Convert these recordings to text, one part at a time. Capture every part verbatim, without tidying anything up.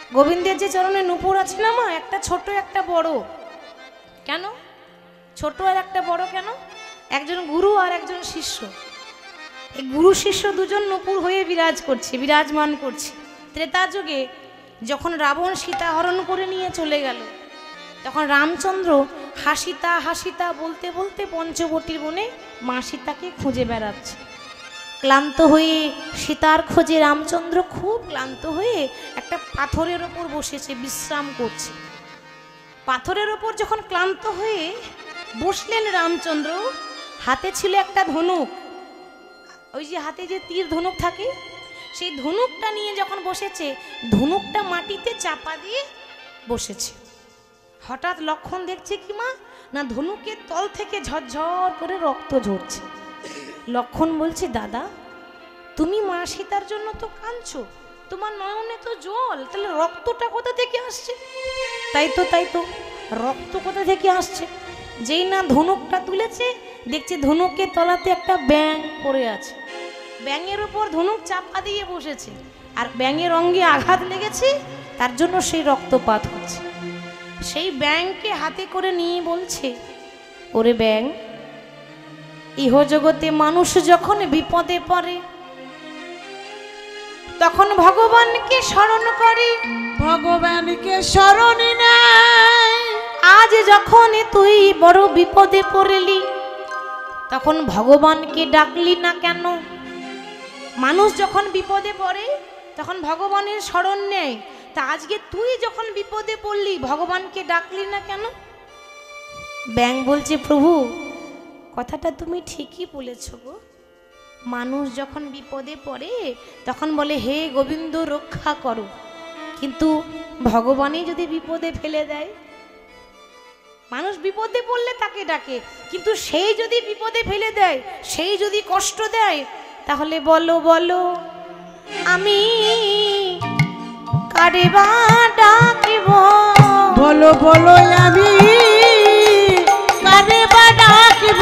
গোবিন্দের যে চরণে নূপুর আছে না মা, একটা ছোট একটা বড়। কেন ছোট আর একটা বড় কেন? একজন গুরু আর একজন শিষ্য। এই গুরু শিষ্য দুজন নূপুর হয়ে বিরাজ করছে, বিরাজমান করছে। ত্রেতা যুগে যখন রাবণ সীতা হরণ করে নিয়ে চলে গেল, তখন রামচন্দ্র হাসিতা হাসিতা বলতে বলতে পঞ্চবটির বনে মা সীতাকে খুঁজে বেড়াচ্ছে। ক্লান্ত হয়ে সীতার খোঁজে রামচন্দ্র খুব ক্লান্ত হয়ে একটা পাথরের ওপর বসেছে, বিশ্রাম করছে। পাথরের ওপর যখন ক্লান্ত হয়ে বসলেন রামচন্দ্র, হাতে ছিল একটা ধনুক। ওই যে হাতে যে তীর ধনুক থাকে, সেই ধনুকটা নিয়ে যখন বসেছে, ধনুকটা মাটিতে চাপা দিয়ে বসেছে। হঠাৎ লক্ষণ দেখছে কি মা, না ধনুকের তল থেকে ঝরঝর করে রক্ত ঝরছে। লক্ষণ বলছে, দাদা তুমি মা সীতার জন্য তো কাঁদছো, তোমার নয়নে তো জল, তাহলে রক্তটা কোথা থেকে আসছে? তাই তো তাই তো রক্ত কোথা থেকে আসছে? যেই না ধনুকটা তুলেছে, দেখছে ধনুকের তলাতে একটা ব্যাঙ পড়ে আছে। ব্যাঙের উপর ধনুক চাপা দিয়ে বসেছে, আর ব্যাঙের অঙ্গে আঘাত লেগেছে, তার জন্য সেই রক্তপাত হচ্ছে। সেই ব্যাঙকে হাতে করে নিয়ে বলছে, ওরে ব্যাঙ, ইহ জগতে মানুষ যখন বিপদে পড়ে তখন ভগবানকে স্মরণ করে, ভগবানকে স্মরণ নাই। আজ যখন তুই বড় বিপদে পড়লি তখন ভগবানকে ডাকলি না কেন? মানুষ যখন বিপদে পড়ে তখন ভগবানের স্মরণ নেই, তা আজকে তুই যখন বিপদে পড়লি ভগবানকে ডাকলি না কেন? ব্যাঙ বলছে, প্রভু কথাটা তুমি ঠিকই বলেছ গো। মানুষ যখন বিপদে পড়ে তখন বলে হে গোবিন্দ রক্ষা করো, কিন্তু ভগবানই যদি বিপদে ফেলে দেয়, মানুষ বিপদে পড়লে তাকে ডাকে, কিন্তু সেই যদি বিপদে ফেলে দেয়, সেই যদি কষ্ট দেয়, তাহলে বলো বলো আমি কারে বা ডাকিব? বলো বলো আমি কারে বা ডাকিব?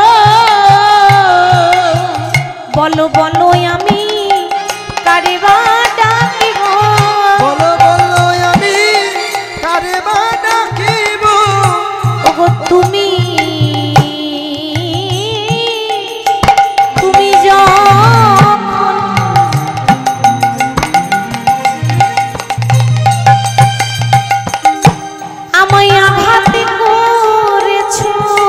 বলো বলো আমি কারে বা ডাকিব? বলো বলো আমি কারে বা ডাকিব? ওগো তুমি তুমি যখন আমায় আঘাত করেছ,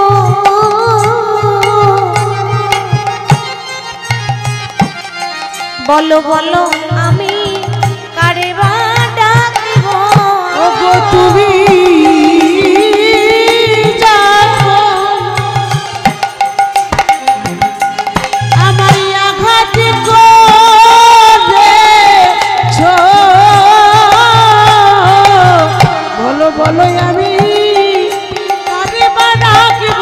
বলো বলো আমি কারে বা ডাকিব? ওগো তুমি জানো আমায় আঘাত করেছ, বলো বলো আমি কারে বা ডাকিব?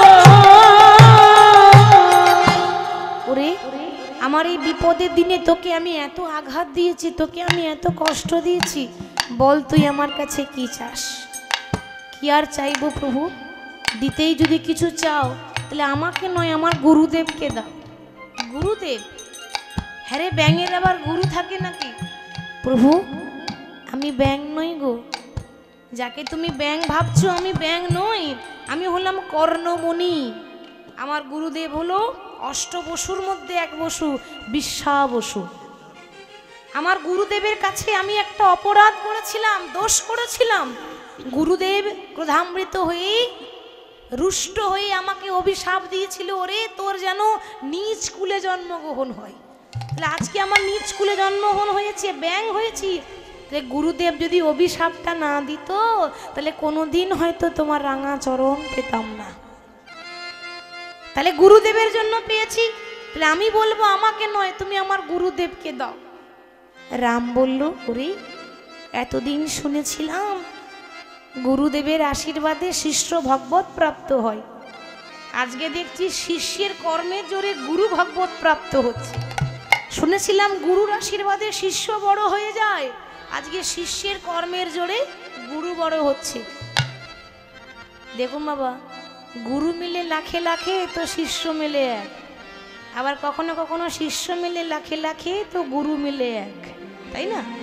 ওরে আমার এই বিপদের দিনে তোকে আমি এত আঘাত দিয়েছি, তোকে আমি এত কষ্ট দিয়েছি, বল তুই আমার কাছে কি চাস? কি আর চাইবো প্রভু? দিতেই যদি কিছু চাও তাহলে আমাকে নয়, আমার গুরুদেবকে দাও। গুরুদেব? হ্যাঁ রে, ব্যাঙের আবার গুরু থাকে নাকি? প্রভু আমি ব্যাঙ নই গো, যাকে তুমি ব্যাঙ ভাবছো আমি ব্যাঙ নই, আমি হলাম কর্ণমণি। আমার গুরুদেব হলো অষ্টবসুর মধ্যে এক বসু, বিশ্বা বসু। আমার গুরুদেবের কাছে আমি একটা অপরাধ করেছিলাম, দোষ করেছিলাম। গুরুদেব ক্রোধামৃত হয়ে রুষ্ট হয়ে আমাকে অভিশাপ দিয়েছিল, ওরে তোর যেন নিজ কুলে জন্মগ্রহণ হয়। তাহলে আজকে আমার নিজ কুলে জন্মগ্রহণ হয়েছে, ব্যাঙ হয়েছি। তাহলে গুরুদেব যদি অভিশাপটা না দিত তাহলে কোনোদিন হয়তো তোমার রাঙা চরণ পেতাম না। তাহলে গুরুদেবের জন্য পেয়েছি, তাহলে আমি বলবো আমাকে নয়, তুমি আমার গুরুদেবকে দাও। রাম বলল, ওরে এতদিন শুনেছিলাম গুরুদেবের আশীর্বাদে শিষ্য ভগবত প্রাপ্ত হয়, আজকে দেখছি শিষ্যের কর্মের জোরে গুরু ভগবত প্রাপ্ত হচ্ছে। শুনেছিলাম গুরুর আশীর্বাদে শিষ্য বড় হয়ে যায়, আজকে শিষ্যের কর্মের জোরে গুরু বড় হচ্ছে। দেখুন বাবা, গুরু মিলে লাখে লাখে তো শিষ্য মিলে এক, আবার কখনো কখনো শিষ্য মিলে লাখে লাখে তো গুরু মিলে এক, তাই না?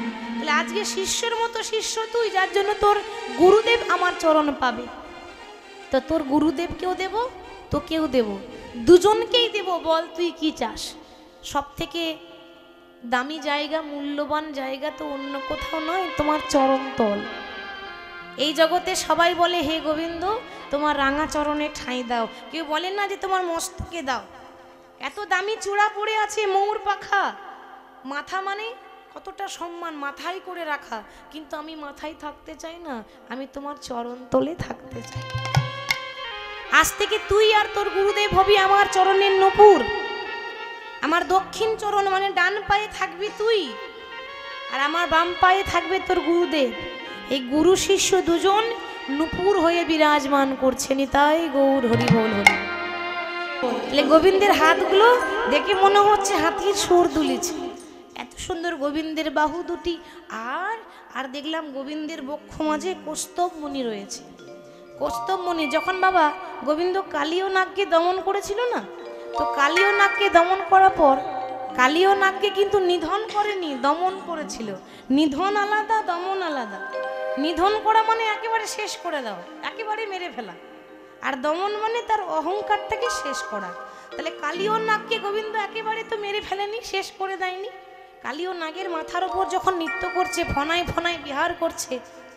তাহলে আজকে শিষ্যের মতো শিষ্য তুই, যার জন্য তোর গুরুদেব আমার চরণ পাবে। তো তোর গুরুদেবকেও দেব, তোকেও দেব, দুজনকেই দেব। বল তুই কি চাস? সব থেকে দামি জায়গা, মূল্যবান জায়গা তো অন্য কোথাও নয়, তোমার চরণ তল। এই জগতে সবাই বলে হে গোবিন্দ তোমার রাঙা চরণে ঠাঁই দাও, কেউ বলে না যে তোমার মস্তকে দাও। এত দামি চূড়া পড়ে আছে, ময়ূর পাখা, মাথা মানে কতটা সম্মান, মাথায় করে রাখা, কিন্তু আমি মাথায় থাকতে চাই না, আমি তোমার চরণ তলে থাকতে চাই। আজ থেকে তুই আর তোর গুরুদেব হবি আমার চরণের নূপুর। আমার দক্ষিণ চরণ মানে ডান পায়ে থাকবি তুই, আর আমার বাম পায়ে থাকবে তোর গুরুদেব। এই গুরু শিষ্য দুজন নূপুর হয়ে বিরাজমান করছে। নিতাই গৌর হরি বল হরি। তাহলে গোবিন্দের হাতগুলো দেখে মনে হচ্ছে হাতির সুর দুলিছে, এত সুন্দর গোবিন্দের বাহু দুটি। আর আর দেখলাম গোবিন্দের বক্ষ মাঝে কৌস্তব মণি রয়েছে। কৌস্তব মণি যখন বাবা গোবিন্দ কালীয় নাগকে দমন করেছিল না, তো কালীয় নাগকে দমন করার পর কালীয় নাগকে কিন্তু নিধন করেনি, দমন করেছিল। নিধন আলাদা, দমন আলাদা। নিধন করা মানে একেবারে শেষ করে দাও, একেবারে মেরে ফেলা, আর দমন মানে তার অহংকারটাকে শেষ করা। তাহলে কালীয় নাগকে গোবিন্দ একেবারে তো মেরে ফেলেনি, শেষ করে দেয়নি। কালীয় নাগের মাথার উপর যখন নৃত্য করছে, ফনায় ফনায় বিহার করছে,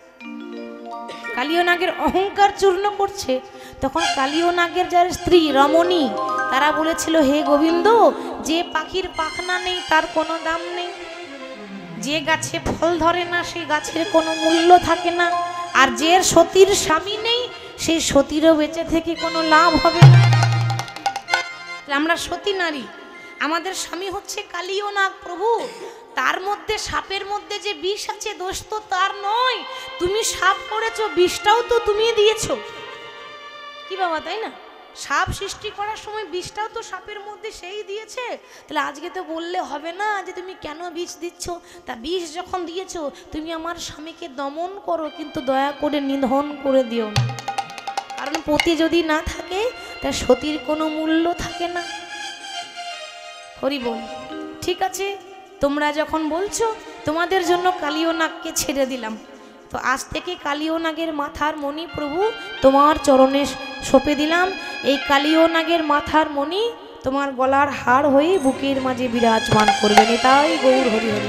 কালীয় নাগের অহংকার চূর্ণ করছে, তখন কালীয় নাগের যার স্ত্রী রমণী তারা বলেছিল হে গোবিন্দ, যে পাখির পাখনা নেই তার কোনো দাম নেই, যে গাছে ফল ধরে না সেই গাছের কোনো মূল্য থাকে না, আর যে সতীর স্বামী নেই সেই সতীরও বেঁচে থেকে কোনো লাভ হবে না। আমরা সতী নারী, আমাদের স্বামী হচ্ছে কালীয় নাগ প্রভু। তার মধ্যে সাপের মধ্যে যে বিষ আছে, দোষ তো তার নয়, তুমি সাপ করেছো, বিষটাও তো তুমি দিয়েছো। কি বাবা, তাই না? সাপ সৃষ্টি করার সময় বিষটাও তো সাপের মধ্যে সেই দিয়েছে। তাহলে আজকে তো বললে হবে না যে তুমি কেন বিষ দিচ্ছ। তা বিষ যখন দিয়েছো, তুমি আমার স্বামীকে দমন করো, কিন্তু দয়া করে নিধন করে দিও না। কারণ পতি যদি না থাকে তার সতীর কোনো মূল্য থাকে না। হরি বল। ঠিক আছে, তোমরা যখন বলছো তোমাদের জন্য কালীয় নাগকে ছেড়ে দিলাম, তো আজ থেকে কালীয় নাগের মাথার মণি প্রভু তোমার চরণে সঁপে দিলাম। এই কালীয় নাগের মাথার মণি তোমার গলার হার হয়ে বুকের মাঝে বিরাজমান করবে। তাই গৌর হরি হরি।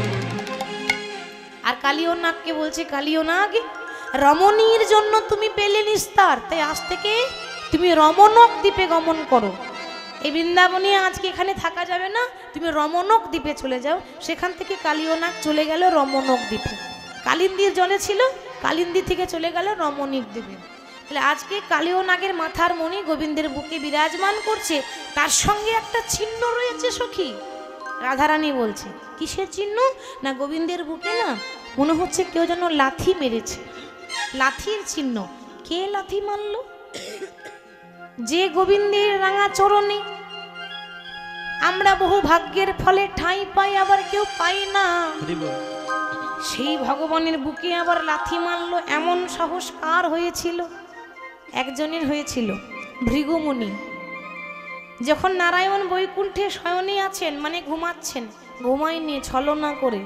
আর কালীয় নাগকে বলছে, কালীয় নাগ রমণীর জন্য তুমি পেলে নিস্তার, তাই আজ থেকে তুমি রমণক দ্বীপে গমন করো। এই বৃন্দাবনে আজকে এখানে থাকা যাবে না, তুমি রমণক দ্বীপে চলে যাও। সেখান থেকে কালীয় নাগ চলে গেল রমণক দ্বীপে। কালিন্দীর জলে ছিল, কালিন্দী থেকে চলে গেল রমণীক দ্বীপে। তাহলে আজকে কালীয় নাগের মাথার মণি গোবিন্দের বুকে বিরাজমান করছে, তার সঙ্গে একটা চিহ্ন রয়েছে সখী। রাধারানী বলছে কিসের চিহ্ন? না গোবিন্দের বুকে না মনে হচ্ছে কেউ যেন লাথি মেরেছে, লাথির চিহ্ন। কে লাথি মারল? যে গোবিন্দের রাঙা চরণে আমরা বহু ভাগ্যের ফলে ঠাঁই পাই, আবার কেউ পাই না, সেই ভগবানের বুকে আবার লাথি মারল। এমন সাহস কার হয়েছিল? একজনের হয়েছিল, ভৃগুমুনি। যখন নারায়ণ বৈকুণ্ঠে শয়নে আছেন, মানে ঘুমাচ্ছেন, ঘুমায়নি, ছলনা করে।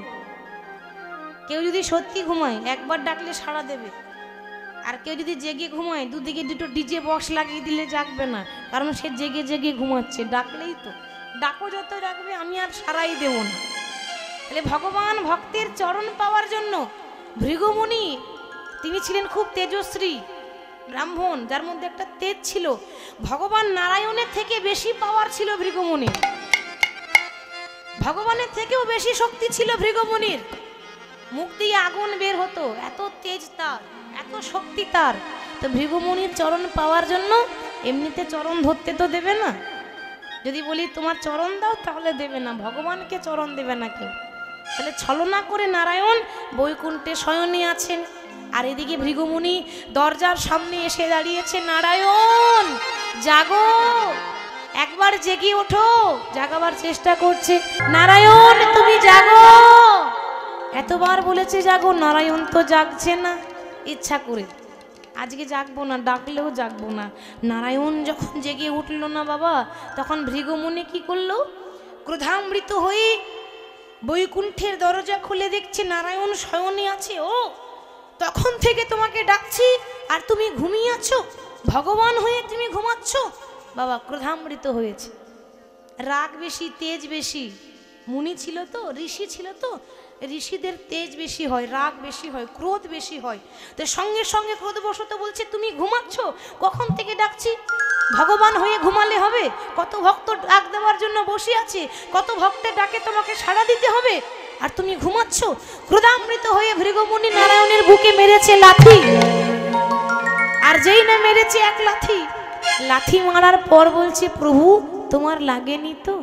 কেউ যদি সত্যি ঘুমায় একবার ডাকলে সাড়া দেবে, আর কেউ যদি জেগে ঘুমায় দুদিকে দুটো ডিজে বক্স লাগিয়ে দিলে জাগবে না, কারণ সে জেগে জেগে ঘুমাচ্ছে। ডাকলেই তো, ডাকো যত ডাকবে আমি আর সারাই দেব না। তাহলে ভগবান ভক্তের চরণ পাওয়ার জন্য ভৃগুমুনি, তিনি ছিলেন খুব তেজস্বী ব্রাহ্মণ, যার মধ্যে একটা তেজ ছিল। ভগবান নারায়ণের থেকে বেশি পাওয়ার ছিল ভৃগুমুনির, ভগবানের থেকেও বেশি শক্তি ছিল ভৃগুমুনির। মুখ দিয়ে আগুন বের হতো, এত তেজ তার, এত শক্তি তার। তো ভৃগুমুনির চরণ পাওয়ার জন্য এমনিতে চরণ ধরতে তো দেবে না, যদি বলি তোমার চরণ দাও তাহলে দেবে না, ভগবানকে চরণ দেবে না কেউ। তাহলে ছলনা করে নারায়ণ বৈকুণ্ঠে শয়নে আছেন, আর এদিকে ভৃগুমুনি দরজার সামনে এসে দাঁড়িয়েছে। নারায়ণ জাগো, একবার জেগে ওঠো। জাগাবার চেষ্টা করছে, নারায়ণ তুমি জাগো। এতবার বলেছে জাগো, নারায়ণ তো জাগছে না ইচ্ছা করে। আজকে জাগবো না, ডাকলেও জাগবো না। নারায়ণ যখন জেগে উঠল না বাবা, তখন ভৃগুমুনি কি করলো? ক্রোধামৃত হয়ে বৈকুণ্ঠের দরজা খুলে দেখছে নারায়ণ শয়নে আছে। ও তখন থেকে তোমাকে ডাকছি আর তুমি ঘুমিয়ে আছো, ভগবান হয়ে তুমি ঘুমাচ্ছ। বাবা ক্রোধামৃত হয়েছে, রাগ বেশি, তেজ বেশি। মুনি ছিল তো, ঋষি ছিল তো, ঋষিদের তেজ বেশি হয়, রাগ বেশি হয়, ক্রোধ বেশি হয়। তো সঙ্গে সঙ্গে ক্রোধবশত বলছে তুমি ঘুমাচ্ছ, কখন থেকে ডাকছি, ভগবান হয়ে ঘুমালে হবে? কত ভক্ত ডাক দেওয়ার জন্য বসে আছে, কত ভক্তের ডাকে তোমাকে সাড়া দিতে হবে, আর তুমি ঘুমাচ্ছ। ক্রোধামৃত হয়ে ভৃগুমুনি নারায়ণের বুকে মেরেছে লাথি। আর যেই না মেরেছে এক লাথি, লাথি মারার পর বলছে প্রভু তোমার লাগেনি তো?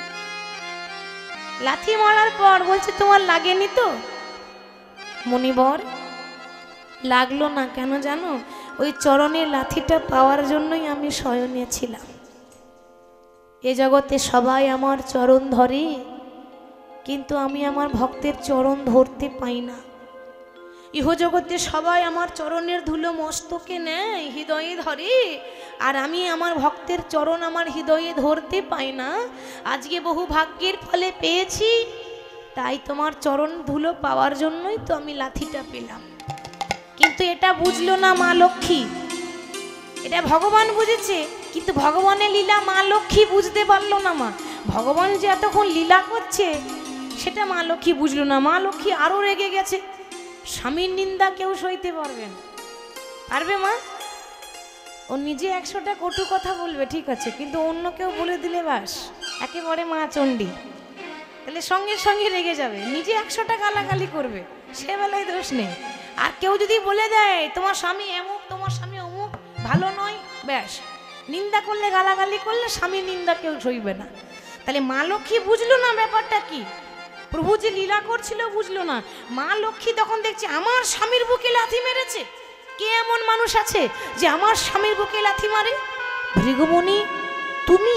লাথি মারার পর বলছে তোমার লাগেনি তো? মুনিবর লাগলো না কেন জানো? ওই চরণের লাথিটা পাওয়ার জন্যই আমি শয়নে ছিলাম। এ জগতে সবাই আমার চরণ ধরে, কিন্তু আমি আমার ভক্তের চরণ ধরতে পাই না। ইহ জগতে সবাই আমার চরণের ধুলো মস্তকে নেয়, হৃদয়ে ধরে, আর আমি আমার ভক্তের চরণ আমার হৃদয়ে ধরতে পাই না। আজকে বহু ভাগ্যের ফলে পেয়েছি, তাই তোমার চরণ ধুলো পাওয়ার জন্যই তো আমি লাথিটা পেলাম। কিন্তু এটা বুঝলো না মা লক্ষ্মী, এটা ভগবান বুঝেছে, কিন্তু ভগবানের লীলা মা লক্ষ্মী বুঝতে পারলো না। মা ভগবান যে এতক্ষণ লীলা করছে সেটা মা লক্ষ্মী বুঝলো না। মা লক্ষ্মী আরো রেগে গেছে। স্বামীর নিন্দা কেউ সইতে পারবে না, পারবে মা? ও নিজে একশোটা কটু কথা বলবে ঠিক আছে, কিন্তু অন্য কেউ বলে দিলে বাস একেবারে মা চণ্ডী, তাহলে সঙ্গে সঙ্গে রেগে যাবে, নিজে একশোটা গালাগালি করবে, সে বেলায় দোষ নেই। আর কেউ যদি বলে দেয় তোমার স্বামী এমুক, তোমার স্বামী অমুক, ভালো নয়, ব্যাস নিন্দা করলে, গালাগালি করলে স্বামী নিন্দা কেউ সইবে না। তাহলে মা লক্ষ্মী বুঝলো না ব্যাপারটা কি, প্রভু যে লীলা করছিল বুঝলো না। মা লক্ষ্মী তখন দেখছে আমার স্বামীর বুকে লাথি মেরেছে, কে এমন মানুষ আছে যে আমার স্বামীর বুকে লাথি মারে? ভৃগুমুনি তুমি,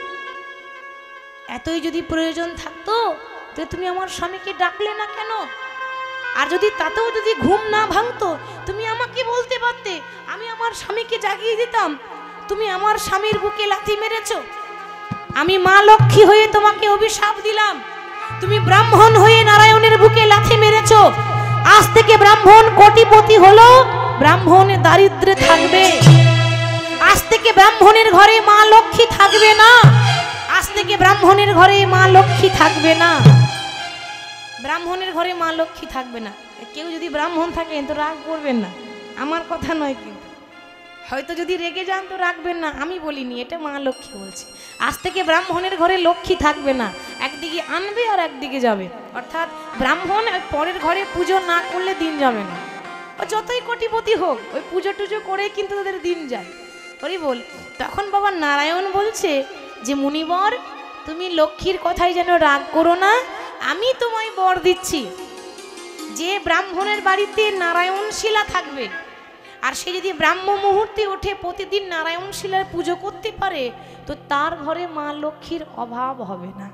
এতই যদি প্রয়োজন থাকতো তো তুমি আমার স্বামীকে ডাকলে না কেন? আর যদি তাতেও যদি ঘুম না ভাঙতো তুমি আমাকে বলতে পারতে, আমি আমার স্বামীকে জাগিয়ে দিতাম। তুমি আমার স্বামীর বুকে লাথি মেরেছো, আমি মা লক্ষ্মী হয়ে তোমাকে অভিশাপ দিলাম। তুমি ব্রাহ্মণ হয়ে নারায়ণের বুকে লাথি মেরেছো। আজ থেকে ব্রাহ্মণ কোটিপতি হলো, ব্রাহ্মণে দারিদ্রে থাকবে। আজ থেকে ব্রাহ্মণের ঘরে মা লক্ষ্মী থাকবে না। আজ থেকে ব্রাহ্মণের ঘরে মা লক্ষ্মী থাকবে না। ব্রাহ্মণের ঘরে মা লক্ষ্মী থাকবে না। কেউ যদি ব্রাহ্মণ থাকে তো রাগ করবেন না, আমার কথা নয়, কিন্তু হয়তো যদি রেগে যান তো রাখবেন না, আমি বলিনি, এটা মা লক্ষ্মী বলছে। আজ থেকে ব্রাহ্মণের ঘরে লক্ষ্মী থাকবে না, একদিকে আনবে আর একদিকে যাবে। অর্থাৎ ব্রাহ্মণ পরের ঘরে পুজো না করলে দিন যাবে না। ও যতই কোটিপতি হোক ওই পুজো টুজো করে কিন্তু তাদের দিন যায়। ওই বল তখন বাবা নারায়ণ বলছে যে মুনিবর তুমি লক্ষ্মীর কথাই যেন রাগ করো না, আমি তোমায় বর দিচ্ছি যে ব্রাহ্মণের বাড়িতে নারায়ণ শিলা থাকবে, আর সে যদি ব্রাহ্ম মুহূর্তে ওঠে প্রতিদিন নারায়ণ শিলার পুজো করতে পারে তো তার ঘরে মা লক্ষ্মীর অভাব হবে না।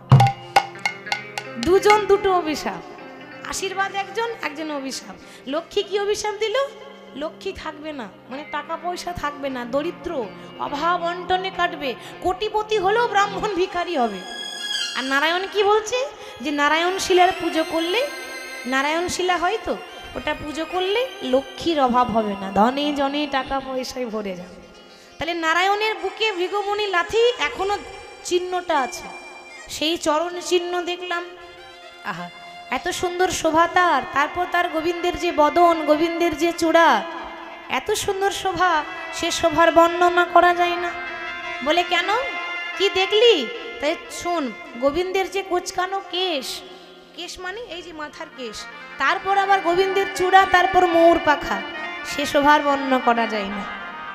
দুজন দুটো অভিশাপ, আশীর্বাদ একজন, একজন অভিশাপ। লক্ষ্মী কি অভিশাপ দিল? লক্ষ্মী থাকবে না, মানে টাকা পয়সা থাকবে না, দরিদ্র অভাব অন্টনে কাটবে, কোটিপতি হলেও ব্রাহ্মণ ভিখারি হবে। আর নারায়ণ কি বলছে যে নারায়ণ শিলার পুজো করলে, নারায়ণ শিলা হয়তো ওটা পুজো করলে লক্ষ্মীর অভাব হবে না, ধনে জনে টাকা পয়সায় ভরে যাবে। তাহলে নারায়ণের বুকে ভৃগুমুনি লাথি এখনো চিহ্নটা আছে, সেই চরণ চিহ্ন দেখলাম। আহা এত সুন্দর শোভা তার, তারপর তার গোবিন্দের যে বদন, গোবিন্দের যে চূড়া, এত সুন্দর শোভা, সে শোভার বর্ণনা করা যায় না। বলে কেন, কি দেখলি? তাই শোন, গোবিন্দের যে কোচকানো কেশ, কেশ মানে এই যে মাথার কেশ, তারপর আবার গোবিন্দের চূড়া, তারপর ময়ূর পাখা, সে শোভার বর্ণনা করা যায় না।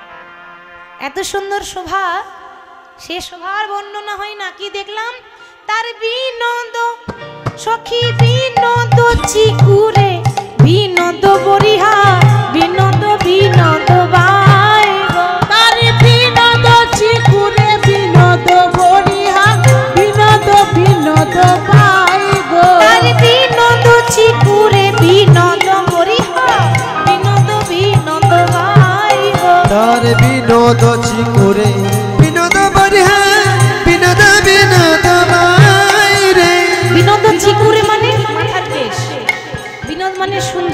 এত সুন্দর শোভা, সে শোভার বর্ণনা হয় না। কি দেখলাম? তার বিনোদ সখী বিনোদ চিকুরে, বিনোদ বরিহা, বিনোদ বিনোদ বাই গো। তার বিনোদ চিকুরে, বিনোদ বরিহা, বিনোদ বিনোদ বাই গো। তার বিনোদ চিকুরে, বিনোদ বরিহা, বিনোদ বিনোদ বাই গো। তার বিনোদ চিকুরে, বিনোদ বরিহা, বিনোদ বিনোদ বাই রে। বিনোদ চিকুরে মানে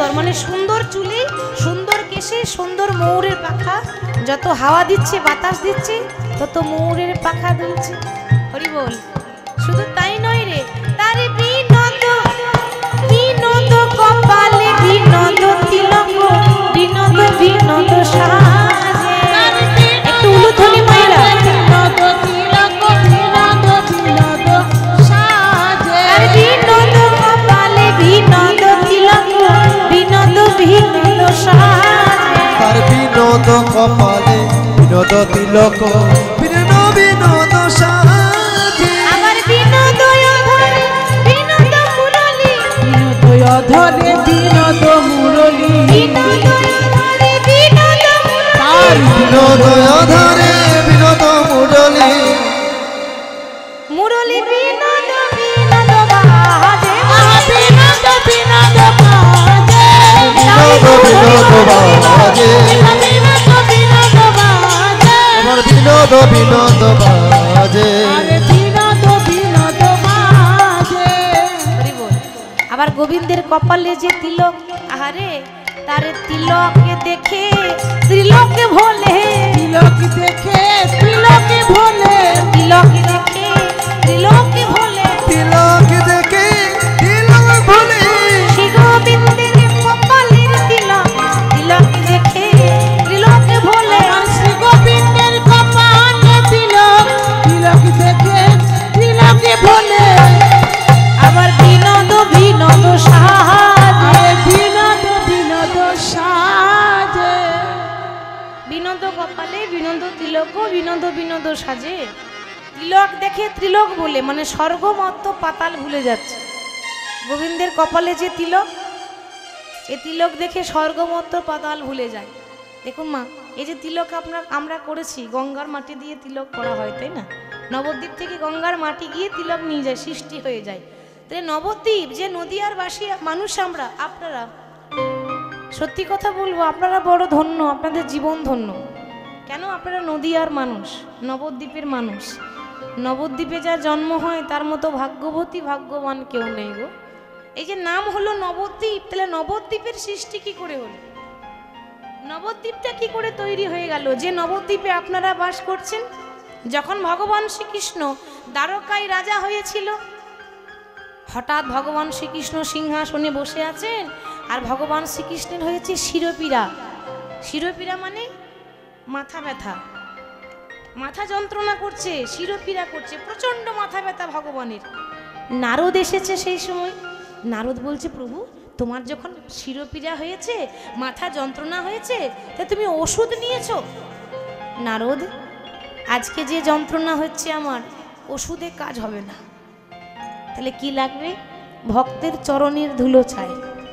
সুন্দর, মানে সুন্দর চুলে, সুন্দর কেশে, সুন্দর ময়ূরের পাখা। যত হাওয়া দিচ্ছে, বাতাস দিচ্ছে, তত ময়ূরের পাখা দুলছে। হরি বল। শুধু তাই নয় রে, তার বিনোদ বিনোদ কপালে, বিনোদ তিলক, বিনোদ বিনোদ সাজে। একটু উলুধ্বনি মাইরা। বিনোদ তিলক, বিনোদ বিনোদ সাজে। তার বিনোদ কপালে, বিনোদ তিলক, বিনোদ বিনোদ সাজে। তার বিনোদ কপালে বিনোদ তিলক, বিনোদ বিনোদ সাজে। আবার বিনোদ অধরে, বিনোদ মুরলী, বিনোদ অধরে বিনোদ মুরলী। বিনোদ অধরে, বিনোদ তার বিনোদ অধরে বিনোদ মুরলী, মুরলী, বিনোদ বিনোদ বাজে। বিনোদ বিনোদ বাজে। বিনোদ বিনোদ বাজে। বিনোদ বিনোদ বাজে। আমার বিনোদ বিনোদ বাজে। আরে বিনোদ বিনোদ বাজে। হরি বল। আবার গোবিন্দের কপালে যে তিলক, আহারে তারে তিলকে দেখে ত্রিলোকে ভোলে, তিলক দেখে তিলকে ভোলে। তিলকে দেখে ত্রিলোকে ভোলে। তিলক দেখে তিলক ভুলে, শ্রী গোবিন্দের কপালের তিলক, তিলকে দেখে ত্রিলোকে ভোলে। আর শ্রী গোবিন্দের কপালে তিলক, তিলক দেখে তিলকে ভোলে। আবার বিনোদ বিনোদ সাজে। আরে বিনোদ বিনোদ সাজে। বিনোদ কপালে, বিনোদ তিলক, বিনোদ বিনোদ সাজে। তিলক দেখে ত্রিলোক বলে, মানে স্বর্গ মর্ত পাতাল ভুলে যাচ্ছে। গোবিন্দের কপালে যে তিলক, এ তিলক দেখে স্বর্গ মর্ত পাতাল ভুলে যায়। দেখুন মা, এই যে তিলক আমরা আমরা করেছি, গঙ্গার মাটি দিয়ে তিলক করা হয়, তাই না? নবদ্বীপ থেকে গঙ্গার মাটি গিয়ে তিলক নিয়ে যায়, সৃষ্টি হয়ে যায়। তাই নবদ্বীপ যে নদীয়ার বাসী মানুষ আমরা, আপনারা সত্যি কথা বলবো, আপনারা বড় ধন্য, আপনাদের জীবন ধন্য। কেন? আপনারা নদীয়ার মানুষ, নবদ্বীপের মানুষ। নবদ্বীপে যার জন্ম হয় তার মতো ভাগ্যবতী ভাগ্যবান কেউ নেই গো। এই যে নাম হলো নবদ্বীপ, তাহলে নবদ্বীপের সৃষ্টি কি করে হলো? নবদ্বীপটা কি করে তৈরি হয়ে গেল? যে নবদ্বীপে আপনারা বাস করছেন, যখন ভগবান শ্রীকৃষ্ণ দ্বারকায় রাজা হয়েছিল, হঠাৎ ভগবান শ্রীকৃষ্ণ সিংহাসনে বসে আছেন, আর ভগবান শ্রীকৃষ্ণের হয়েছে শিরোপীড়া। শিরোপীড়া মানে মাথা ব্যথা, মাথা যন্ত্রণা করছে, শিরোপীড়া করছে, প্রচন্ড মাথা ব্যথা ভগবানের। নারদ এসেছে সেই সময়। নারদ বলছে, প্রভু তোমার যখন শিরোপীড়া হয়েছে, মাথা যন্ত্রণা হয়েছে, তা তুমি ওষুধ নিয়েছো? নারদ, আজকে যে যন্ত্রণা হচ্ছে আমার, ওষুধে কাজ হবে না। তাহলে কি লাগবে? ভক্তের চরণের ধুলো চাই।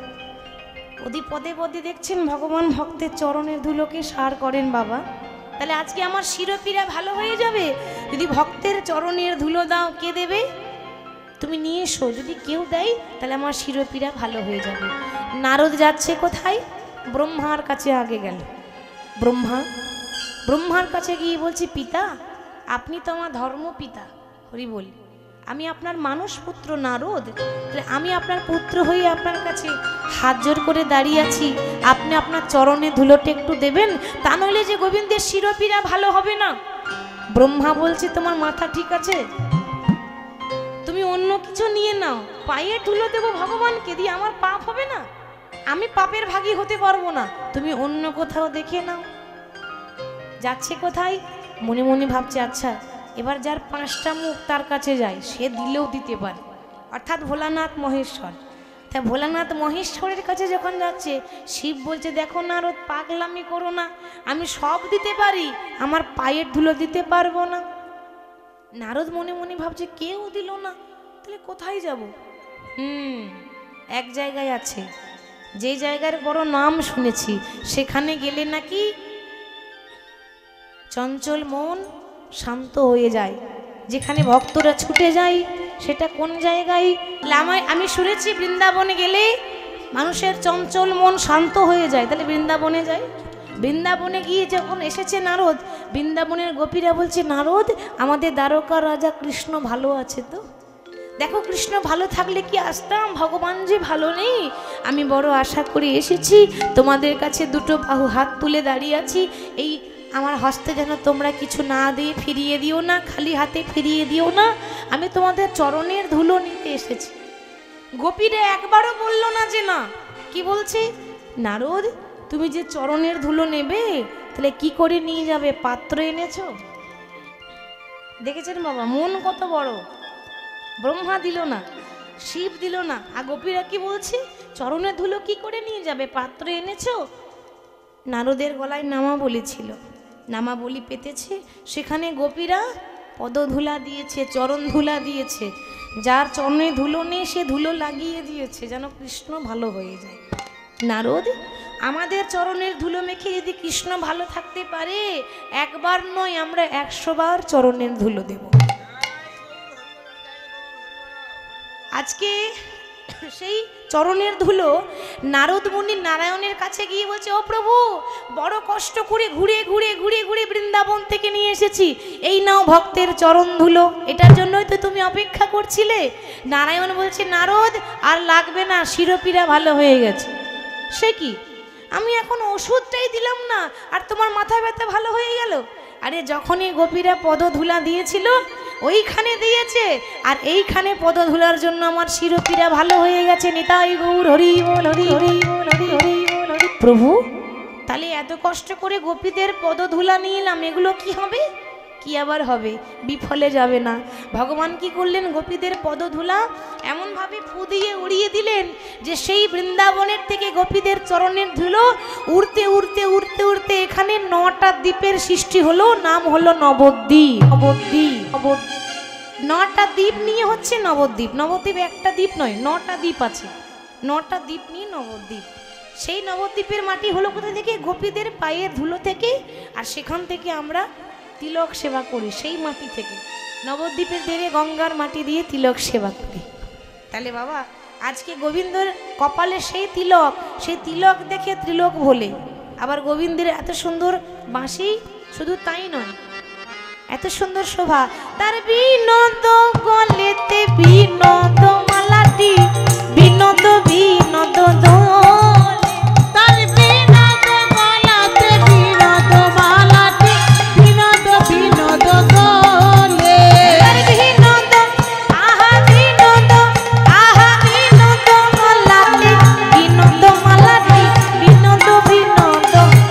ওদি পদে পদে দেখছেন ভগবান ভক্তের চরণের ধুলোকে সার করেন বাবা। তাহলে আজকে আমার শিরোপীড়া ভালো হয়ে যাবে যদি ভক্তের চরণের ধুলো দাও। কে দেবে? তুমি নিয়ে এসো। যদি কেউ দেয় তাহলে আমার শিরোপীড়া ভালো হয়ে যাবে। নারদ যাচ্ছে কোথায়? ব্রহ্মার কাছে আগে গেল। ব্রহ্মা ব্রহ্মার কাছে গিয়ে বলছি, পিতা আপনি তো আমার ধর্ম পিতা। হরি বল। আমি আপনার মানস পুত্র নারদ, তাহলে আমি আপনার পুত্র হয়ে আপনার কাছে হাত জোর করে দাঁড়িয়ে আছি, আপনি আপনার চরণে ধুলোটা একটু দেবেন, তা নইলে যে গোবিন্দের শিরোপীড়া ভালো হবে না। ব্রহ্মা বলছে, তোমার মাথা ঠিক আছে? তুমি অন্য কিছু নিয়ে নাও, পায়ে ধুলো দেবো ভগবানকে দিয়ে, আমার পাপ হবে না? আমি পাপের ভাগী হতে পারবো না, তুমি অন্য কোথাও দেখে নাও। যাচ্ছে কোথায়? মনে মনে ভাবছে, আচ্ছা এবার যার পাঁচটা মুখ তার কাছে যায়, সে দিলেও দিতে পারে, অর্থাৎ ভোলানাথ মহেশ্বর। তা ভোলানাথ মহেশ্বরের কাছে যখন যাচ্ছে, শিব বলছে, দেখো নারদ পাগলামি করো না, আমি সব দিতে পারি, আমার পায়ের ধুলো দিতে পারবো না। নারদ মনে মনে ভাবছে, কেউ দিল না, তাহলে কোথায় যাব? হুম এক জায়গায় আছে, যে জায়গার বড় নাম শুনেছি, সেখানে গেলে নাকি চঞ্চল মন শান্ত হয়ে যায়। যেখানে ভক্তরা ছুটে যায় সেটা কোন জায়গায়? আমি শুনেছি বৃন্দাবনে গেলে মানুষের চঞ্চল মন শান্ত হয়ে যায়, তাহলে বৃন্দাবনে যায়। বৃন্দাবনে গিয়ে যখন এসেছে নারদ, বৃন্দাবনের গোপীরা বলছে, নারদ আমাদের দ্বারকা রাজা কৃষ্ণ ভালো আছে তো? দেখো কৃষ্ণ ভালো থাকলে কি আসতাম, ভগবান যে ভালো নেই। আমি বড় আশা করে এসেছি, তোমাদের কাছে দুটো বাহু হাত তুলে দাঁড়িয়ে আছি। এই আমার হস্তে যেন তোমরা কিছু না দিয়ে ফিরিয়ে দিও না, খালি হাতে ফিরিয়ে দিও না। আমি তোমাদের চরণের ধুলো নিতে এসেছি। গোপীরা একবারও বললো না যে না। কি বলছে? নারদ, তুমি যে চরণের ধুলো নেবে, তাহলে কি করে নিয়ে যাবে? পাত্র এনেছো? দেখেছেন বাবা, মন কত বড়। ব্রহ্মা দিল না, শিব দিল না, আর গোপীরা কি বলছে? চরণের ধুলো কি করে নিয়ে যাবে? পাত্র এনেছো? নারদের গলায় নামা বলেছিল, নামা বলি পেতেছে, সেখানে গোপীরা পদধুলা দিয়েছে, চরণ ধুলা দিয়েছে। যার চরণে ধুলো নেই সে ধুলো লাগিয়ে দিয়েছে, যেন কৃষ্ণ ভালো হয়ে যায়। নারদ, আমাদের চরণের ধুলো মেখে যদি কৃষ্ণ ভালো থাকতে পারে, একবার নয় আমরা একশো বার চরণের ধুলো দেব। আজকে সেই চরণের ধুলো নারদ মুনি নারায়ণের কাছে গিয়ে বলছে, ও প্রভু, বড় কষ্ট করে ঘুরে ঘুরে ঘুরে ঘুরে বৃন্দাবন থেকে নিয়ে এসেছি, এই নাও ভক্তের চরণ ধুলো, এটার জন্যই তো তুমি অপেক্ষা করছিলে। নারায়ণ বলছে, নারদ আর লাগবে না, শিরোপীড়া ভালো হয়ে গেছে। সে কি, আমি এখন ওষুধটাই দিলাম না আর তোমার মাথা ব্যথা ভালো হয়ে গেল? আরে যখনই গোপীরা পদধুলা দিয়েছিল ওইখানে দিয়েছে, আর এইখানে পদধুলার জন্য আমার শিরোপীড়া ভালো হয়ে গেছে। নিতাই গৌর হরি বল, হরি হরি বল, হরি হরি বল, হরি। প্রভু, তাহলে এত কষ্ট করে গোপীদের পদধুলা নিলাম, এগুলো কি হবে? কি আবার হবে? বিফলে যাবে না। ভগবান কি করলেন? গোপীদের পদধুলা এমনভাবে ফু দিয়ে উড়িয়ে দিলেন যে সেই বৃন্দাবনের থেকে গোপীদের চরণের ধুলো উড়তে উড়তে উড়তে উড়তে এখানে নটা দ্বীপের সৃষ্টি হলো, নাম হলো নবদ্বীপ। নবদ্বীপ নবদ্বীপ নটা দ্বীপ নিয়ে হচ্ছে নবদ্বীপ। নবদ্বীপ একটা দ্বীপ নয়, নটা দ্বীপ আছে। নটা দ্বীপ নিয়ে নবদ্বীপ। সেই নবদ্বীপের মাটি হলো কোথা থেকে? গোপীদের পায়ের ধুলো থেকে। আর সেখান থেকে আমরা তিলক সেবা করি, সেই মাটি থেকে। নবদ্বীপের দেরে গঙ্গার মাটি দিয়ে তিলক সেবা করি। তাহলে বাবা, আজকে গোবিন্দর কপালে সেই তিলক, সেই তিলক দেখে ত্রিলোক ভোলে। আবার গোবিন্দের এত সুন্দর বাঁশি, শুধু তাই নয়, এত সুন্দর শোভা। তার বিনোদ গলেতে বিনোদ মালাটি, বিনোদ বিনোদ দোলে। তার বিনোদ গলাতে বিনোদ মালাটি, বিনোদ বিনোদ দোলে। তার বিনোদ, আহা বিনোদ, আহা বিনোদ মালাটি, বিনোদ মালাটি, বিনোদ বিনোদ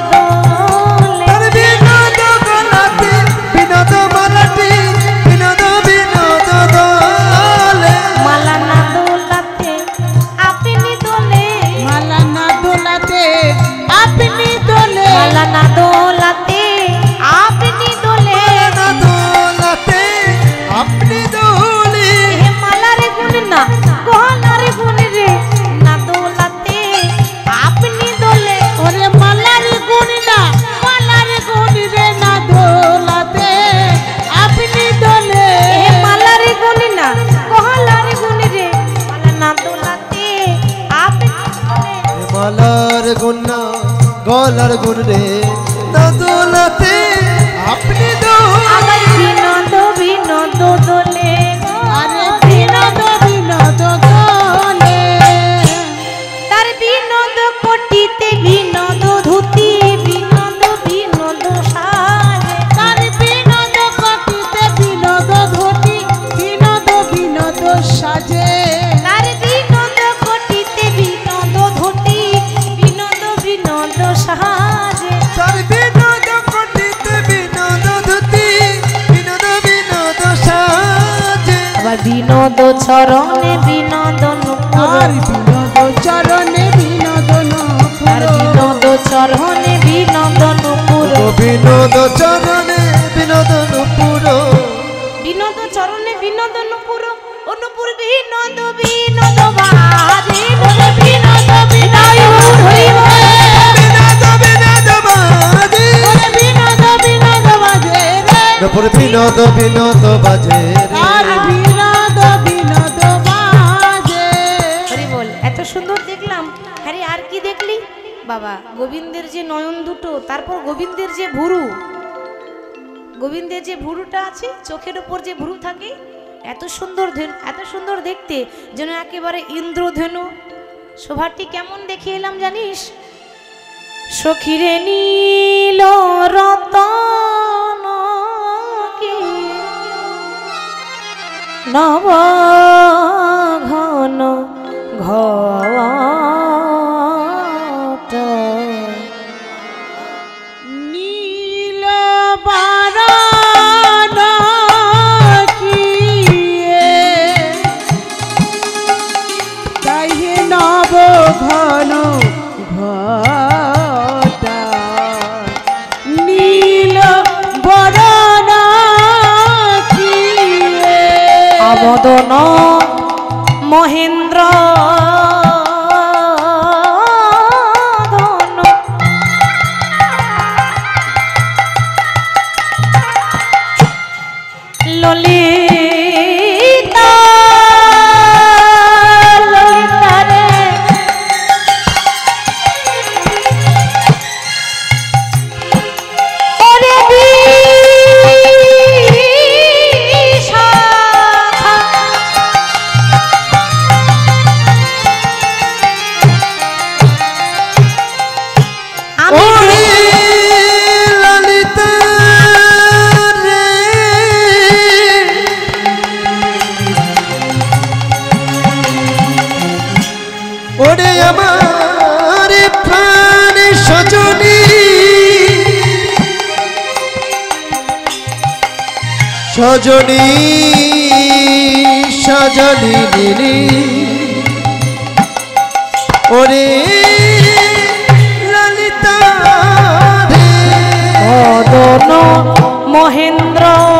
দোলে। তার বিনোদ গলাতে বিনোদ মালাটি, বিনোদ বিনোদ দোলে। মালা না দোলাতে আপনি দোলে, মালা না দোলাতে আপনি দোলে। মালা না দোলাতে আপনি দোলে। না দোলাতে আপনি দোলে। হে মালার গুণ না গলার গুণ রে, না দোলাতে আপনি দোলে। ওরে মালার গুণ না, মালার গুণ রে, না দোলাতে আপনি দোলে। হে মালার গুণ না গলার গুণ রে, মালা না দোলাতে আপনি দোলে। মালার গুণ না গলার গুণ রে, না দোলাতে আপনি দোলে। আমার বিনোদ বিনোদ দোলে, আরে বিনোদ বিনোদ দোলে। তার বিনোদ কোটিতে বিনোদ ধুতি, বিনোদ বিনোদ সাজে। তার বিনোদ কটিতে বিনোদ ধুতি, বিনোদ বিনোদ সাজে। তার বিনোদ কোটিতে বিনোদ ধুতি, বিনোদ বিনোদ সাজে। তার বিনোদ কোটিতে বিনোদ ধুতি, বিনোদ বিনোদ সাজে। আবার বিনোদ চরণে বিনোদ নুপুর, আর বিনোদ চরণে বিনোদ তার বিনোদ চরণে বিনোদ নুপুর। ও বিনোদ চরণে বিনোদ নুপুর। বিনোদ চরণে বিনোদ নুপুর, ও নুপুর বিনোদ বিনোদ বাজে। বলে বিনোদ বিদায় হরি বল। বিনোদ বিনোদ বাজে। ওরে বিনোদ বিনোদ বাজে রে। নুপুর বিনোদ বিনোদ বাজে রে। আর বিনোদ বিনোদ বাজে। হরি বল। এত সুন্দর দেখলাম। হ্যাঁ রে, আর কি দেখলি বাবা? গোবিন্দের যে নয়ন দুটো, তারপর গোবিন্দের যে ভুরু, গোবিন্দের যে ভুরুটা আছে, চোখের উপর যে ভুরু থাকে, এত সুন্দর ধেনু, এত সুন্দর দেখতে, যেন একেবারে ইন্দ্রধেনু। শোভাটি কেমন দেখে এলাম জানিস? সখিরে নীল রতন কি নব ঘন ঘট নীল বারান কিয়ে তাই হে নব ঘন ঘটা নীল বরণ কিয়ে আবদন মহেন্দ্র ধন ললিতা ললিতা রে ওরে বিশাখা আমি ওরে ললিতা রে ওরে আমার প্রাণ সজনী সজনী সজনী নীলি ওরে ললিতা রে মদন মহেন্দ্র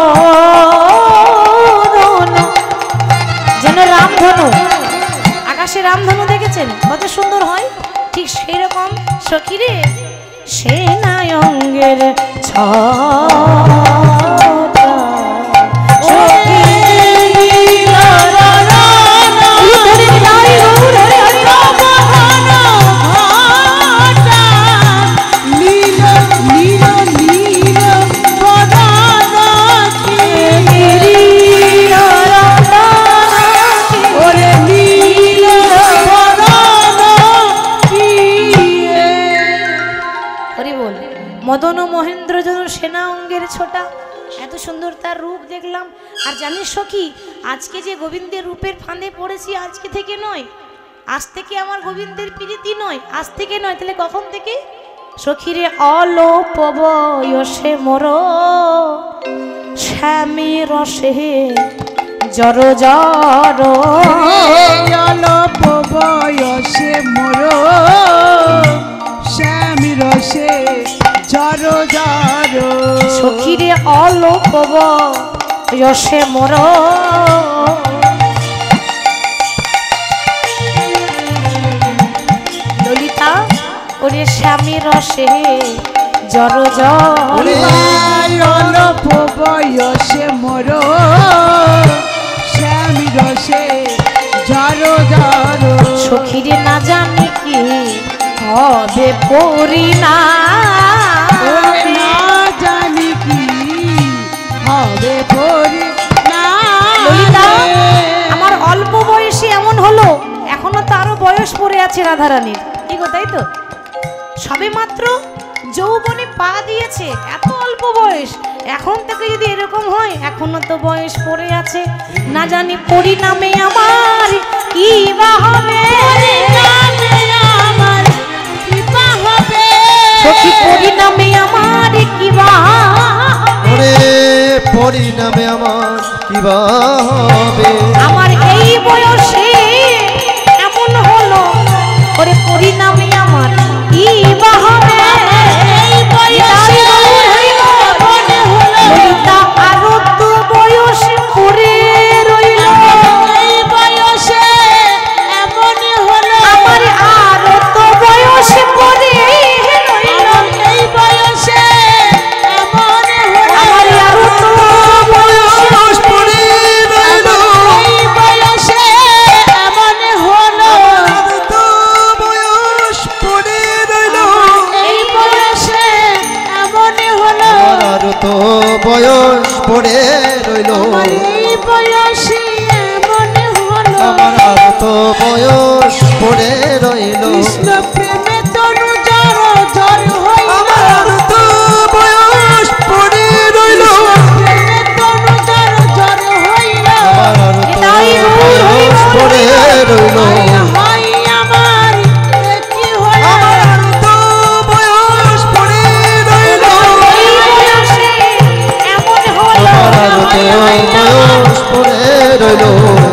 ধনু, যেন রামধনু, আকাশে রামধনু দেখেছেন কত সুন্দর হয়, ঠিক সেই রকম সখিরে সেনায়ঙ্গের ছটা সখী নীল রতন ধরে যাই গৌরে নীল নীল নীল বরণ কিয়ে ওরে নীল বরণ কিয়ে হরি বল। মদন ও মহেন্দ্র যেন সেনা অঙ্গের ছোটা, এত সুন্দর তার রূপ দেখলাম। আর জানিস সখী, আজকে যে গোবিন্দের রূপের ফাঁদে পড়েছি আজকে থেকে নয়, আজ থেকে আমার গোবিন্দের প্রীতি নয়, আজ থেকে নয়, তাহলে কখন থেকে? সখীরে অলোপ বয়সে মোর শ্যামী রসে জর জর অল্প বয়সে মোর শ্যামী রসে জর জর সখীরে অলোপ বয়সে মোর ললিতা ওরে স্বামী রসে জর জর অল্প বয়সে মোর শ্যামী রসে জর জর সখীরে না জানি কি হবে পরিণাম, না জানি কি হবে পরি না ললিতা আমার অল্প বয়সে এমন হলো, এখনো তো আরো বয়স পড়ে আছে রাধারানীর, কি গো তাই তো? সবে মাত্র যৌবনে পা দিয়েছে, এত অল্প বয়স, এখন থেকে যদি এরকম হয়, এখনো তো বয়স পড়ে আছে, না জানি পরিণামে আমার কি বা হবে, আমার কৃপা হবে সখী পরিণামে আমার কি বা হবে? ওরে পরিণামে আমার কিবা হবে আমার এই বয়সে এমন হলো, ওরে পরিণামে আমার কি বা হবে? এই বয়সে মনে হলো ললিতা আরো তো বয়স পড়ে রইল, এই বয়সে এমন হলো আমার আরো তো বয়স পড়ে রইল, এই বয়সে এমন হলো আমার আরো তো বয়স বয়স পড়ে রইল এই তো বয়স পড়ে রইল আমার এই বয়সে এমন হলো আমার আর তো বয়স পড়ে রইল কৃষ্ণ প্রেমে তনু জড় জড় হইল আমার আর তো বয়স পড়ে রইল প্রেমে তনু জড় জড় হইল আমার আর তো বয়স পড়ে রইল হাই আমার এ কি হলো আমার আর তো বয়স পড়ে রইল এই বয়সে এমন হলো আমার আর তো বয়স পড়ে রইল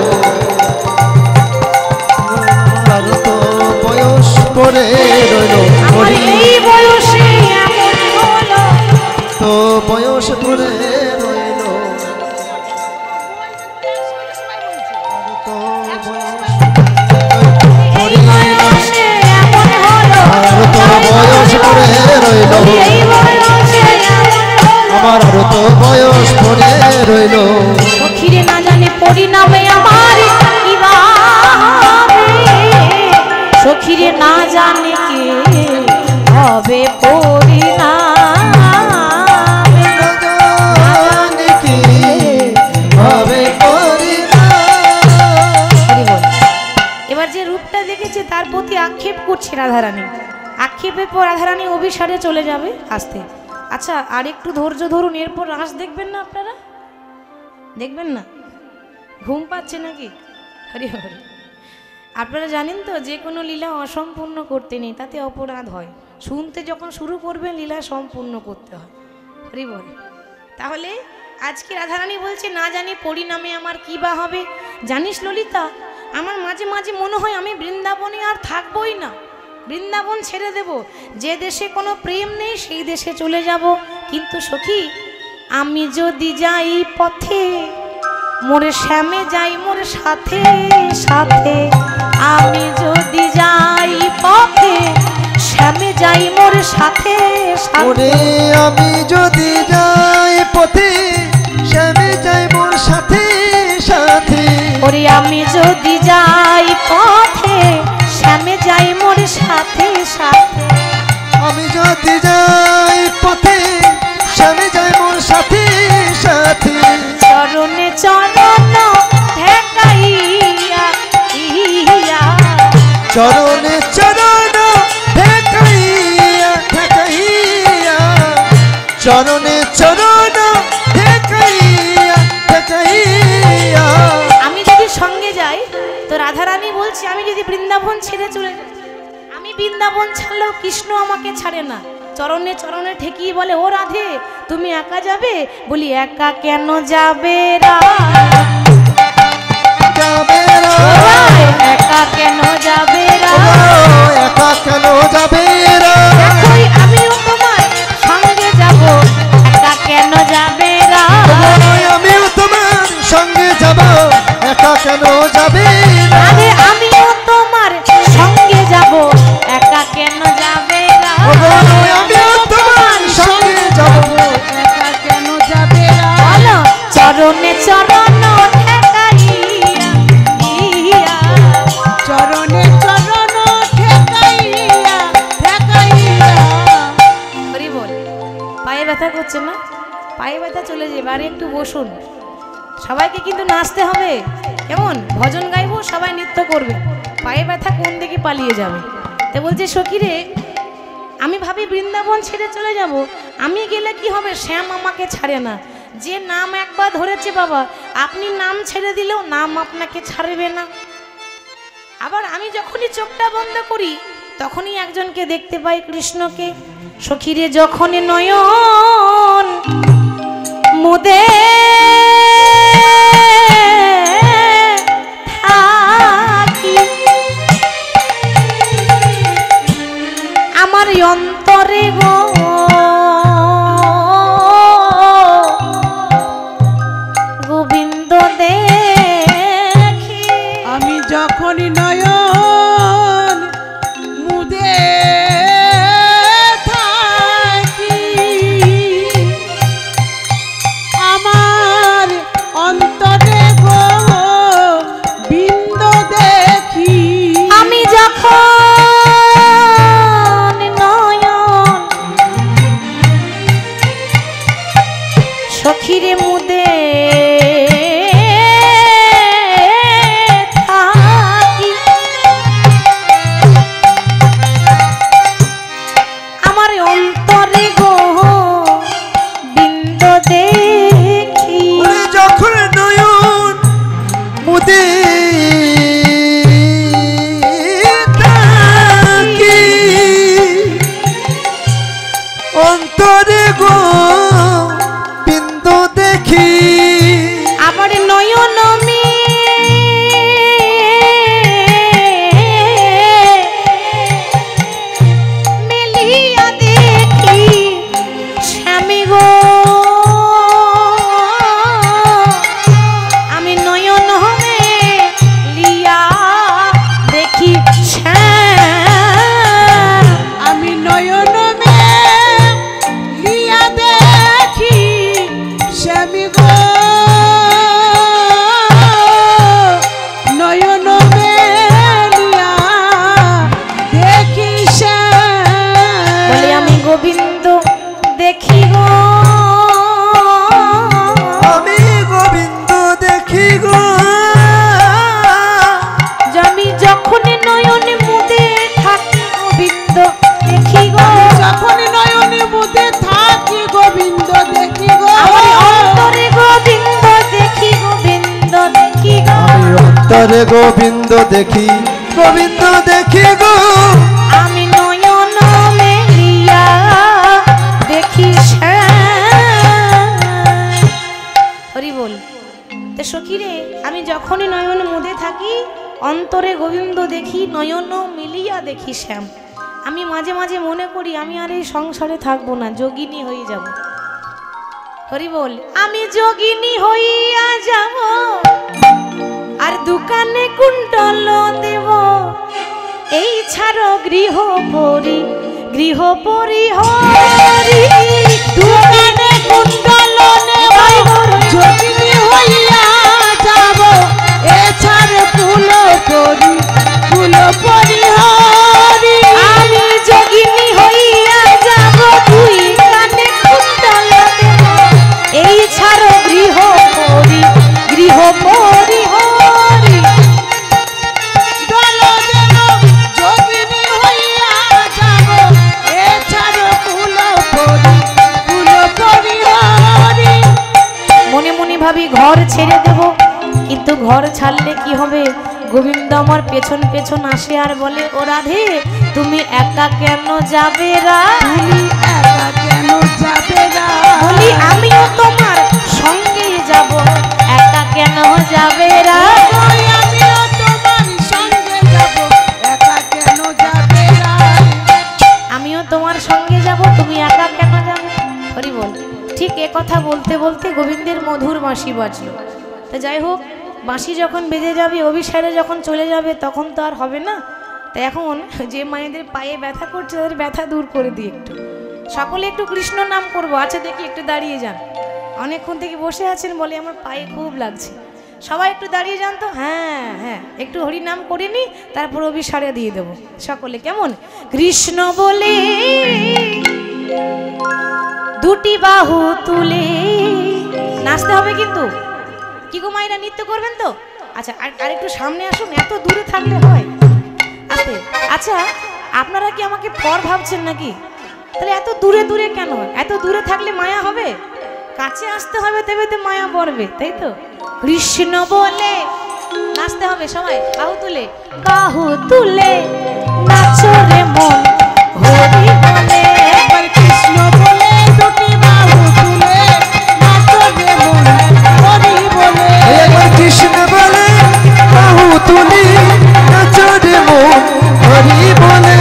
আর তো বয়স পড়ে রইল আমার এই বয়সে এমন হলো তো বয়স পড়ে রইল তো এই বয়সে এমন হলো আর তো বয়স পড়ে রইল এই বয়সে এমন হলো আমার আর তো বয়স পড়ে রইল সখীরে না জানে পরিণামে আমার কি বা হবে সখীরে না জানে কে হবে পরিণামে জানি কি হবে পরিণাম। হরি বল। এবার যে রূপটা দেখেছে তার প্রতি আক্ষেপ করছে রাধারানী আক্ষেপের পর রাধারানী অভিসারে চলে যাবে আসতে আচ্ছা আর একটু ধৈর্য ধরুন এরপর রাস দেখবেন না আপনারা দেখবেন না ঘুম পাচ্ছে নাকি হরি হরি আপনারা জানেন তো যে কোনো লীলা অসম্পূর্ণ করতে নেই তাতে অপরাধ হয় শুনতে যখন শুরু করবেন লীলা সম্পূর্ণ করতে হয় হরি বল তাহলে আজকে রাধারানী বলছে না জানি পরিণামে আমার কি বা হবে জানিস ললিতা আমার মাঝে মাঝে মনে হয় আমি বৃন্দাবনে আর থাকবোই না বৃন্দাবন ছেড়ে দেব যে দেশে কোনো প্রেম নেই সেই দেশে চলে যাব কিন্তু সখী আমি যদি যাই পথে মোরে শ্যামে যাই মোর সাথে সাথে আমি যদি যাই পথে শ্যামে যাই মোর সাথে সাথে ওরে আমি যদি যাই পথে শ্যামে যাই মোর সাথে সাথে ওরে আমি যদি যাই পথে শ্যামে যাই মোর সাথে সাথে আমি যদি যাই পথে শ্যামে যাই মোর সাথে সাথে চরণে চরণ ঠেকাইয়া ইয়া চরণে চরণ ঠেকাইয়া ঠেকাইয়া চরণে চরণ ঠেকাইয়া ঠেকাইয়া আমি যদি সঙ্গে যাই তো রাধারানী বলছে আমি যদি বৃন্দাবন ছেড়ে চলে যাই আমি বৃন্দাবন ছাড়লেও কৃষ্ণ আমাকে ছাড়ে না চরণে চরণে ঠেকিয়ে বলে ও রাধে তুমি একা যাবে বলি একা কেন যাবে রা যাবে রা ওরাই, একা কেন যাবে রা ও একা কেন যাবে রা দেখোই আমিও তোমার সঙ্গে যাব একা কেন যাবে রা ওই আমিও তোমার সঙ্গে যাব একা কেন যাবে না আরে আমিও তোমার সঙ্গে যাব একা কেন যাবে রা ওই আমিও তোমার সঙ্গে যাব একা কেন যাবে বলো চরণে চরণ ঠেকাইয়া ইয়া চরণে চরণ ঠেকাইয়া ঠেকাইয়া হরি বল পায়ে ব্যথা করছে না পায়ে ব্যথা চলে যাবে আর একটু বসুন সবাইকে কিন্তু নাচতে হবে কেমন ভজন গাইবো সবাই নৃত্য করবে পায়ে ব্যথা কোন দিকে পালিয়ে যাবে তো বলছে সখীরে আমি ভাবি বৃন্দাবন ছেড়ে চলে যাব আমি গেলে কি হবে শ্যাম আমাকে ছাড়ে না যে নাম একবার ধরেছে বাবা আপনি নাম ছেড়ে দিলেও নাম আপনাকে ছাড়বে না আবার আমি যখনই চোখটা বন্ধ করি তখনই একজনকে দেখতে পাই কৃষ্ণকে সখীরে যখন নয়ন মুদে থাকি আমার অন্তরে গো গোবিন্দ দেখি আমি যখনই নয়ন মুদে থাকি আমার অন্তরে গো বিন্দ দেখি আমি যখন নয়ন অন্তরে গো বিন্দু দেখি ওরে যখন নয়ন মুদে তাকি অন্তরে গো বিন্দু দেখি আমার নয়ন মে মেলিয়া দেখি স্বামী গো আমি নয়ন মে লিয়া দেখি শ্যাম আমি নয়ন মে লিয়া দেখি স্বামী গো নয়ন মে লিয়া দেখি শ্যাম বলে আমি গোবিন্দ দেখি গো আমি গোবিন্দ দেখি গো আমি যখন নয়ন মুদে থাকি গোবিন্দ দেখি গো যখন নয়ন মুদে থাকি গোবিন্দ দেখি গো আমার অন্তরে গোবিন্দ দেখি গোবিন্দ দেখি গো আমি অন্তরে গোবিন্দ দেখি গোবিন্দ দেখি গো আমি নয়ন মেলিয়া দেখি শ্যাম। হরি বল। তো সখী রে আমি যখনই নয়ন মুদে থাকি অন্তরে গোবিন্দ দেখি নয়ন মিলিয়া দেখি শ্যাম। আমি মাঝে মাঝে মনে করি আমি আর এই সংসারে থাকবো না, যোগিনী হয়ে যাব। হরি বল। আমি যোগিনী হইয়া যাব আর দোকানে কুণ্ডল দেব, এই ছাড়ো গৃহ পরি গৃহ পরিহরি দোকানে কুণ্ডল নেব যোগিনী হইয়া যাব এছাড়ে ফুল করি ফুল পরিহরি আমি যোগিনী হইয়া যাব দুই কানে কুণ্ডল দেব, এই ছাড়ো গৃহ পরি গৃহ পরিহরি দল দেব যোগিনী হইয়া যাব এছাড়ে ফুল করি ফুল পরিহরি মনে মনে ভাবি ঘর ছেড়ে দেব, কিন্তু ঘর ছাড়লে কি হবে? গোবিন্দ আমার পেছন পেছন আসে আর বলে, ও রাধে তুমি একা কেন যাবে রা? তুমি একা কেন যাবে না বলি আমিও তোমার সঙ্গে যাব, একা কেন যাবে রা? ওই আমিও তোমার সঙ্গে যাব একা কেন যাবে না আমিও তোমার সঙ্গে যাব, তুমি একা কেন যাবে? হরি বল। ঠিক এ কথা বলতে বলতে গোবিন্দের মধুর বাঁশি বাজলো। তো যাই হোক, বাঁশি যখন বেজে যাবে, অভিসারে যখন চলে যাবে, তখন তো আর হবে না। তাই এখন যে মায়েদের পায়ে ব্যথা করছে তাদের ব্যথা দূর করে দিই একটু। সকলে একটু কৃষ্ণ নাম করবো। আচ্ছা দেখি একটু দাঁড়িয়ে যান, অনেকক্ষণ থেকে বসে আছেন বলে আমার পায়ে খুব লাগছে। সবাই একটু দাঁড়িয়ে যান তো। হ্যাঁ হ্যাঁ, একটু হরি নাম করে নি, তারপর অভিসারে দিয়ে দেবো। সকলে কেমন? কৃষ্ণ বলে দুটি বাহু তুলে নাচতে হবে কিন্তু। কি গো মায়েরা, নৃত্য করবেন তো? আচ্ছা আর আর একটু সামনে আসুন, এত দূরে থাকলে হয়? আস্তে। আচ্ছা আপনারা কি আমাকে পর ভাবছেন নাকি? তাহলে এত দূরে দূরে কেন? এত দূরে থাকলে মায়া হবে? কাছে আসতে হবে, তবে তো মায়া পড়বে, তাই তো? কৃষ্ণ বলে নাচতে হবে সবাই, বাহু তুলে বাহু তুলে নাচো রে মন হরি বলে। একবার কৃষ্ণ বলে দুটি বাহু তুলে নাচো রে মন হরি বলে একবার কৃষ্ণ বলে বাহু তুলি নাচো রে মন হরি বলে।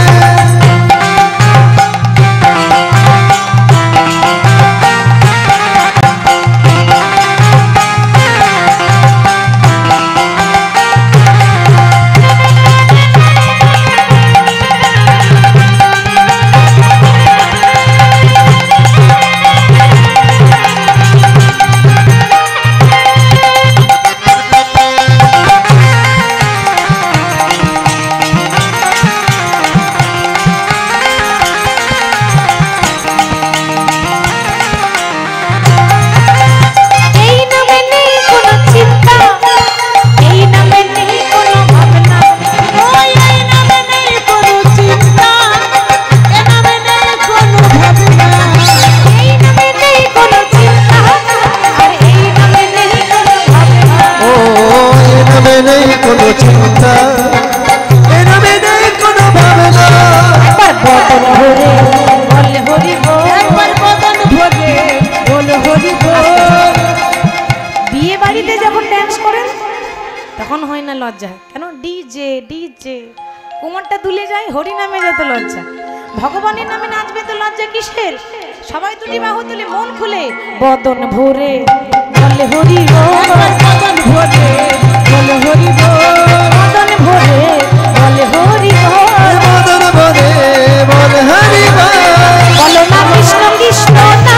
লজ্জা হয় কেন? ডিজে ডিজে কোমরটা দুলে যায়, হরি নামে যেত লজ্জা, ভগবানের নামে নাচবে তো লজ্জা কিসের? সবাই দুটি বাহু তুলে মন খুলে বদন ভরে বলে হরি বল, বদন ভরে বলে হরি বল, বদন ভরে বলে হরি বল, মদন বলে বল হরি বল। বলো না কৃষ্ণ কৃষ্ণ না,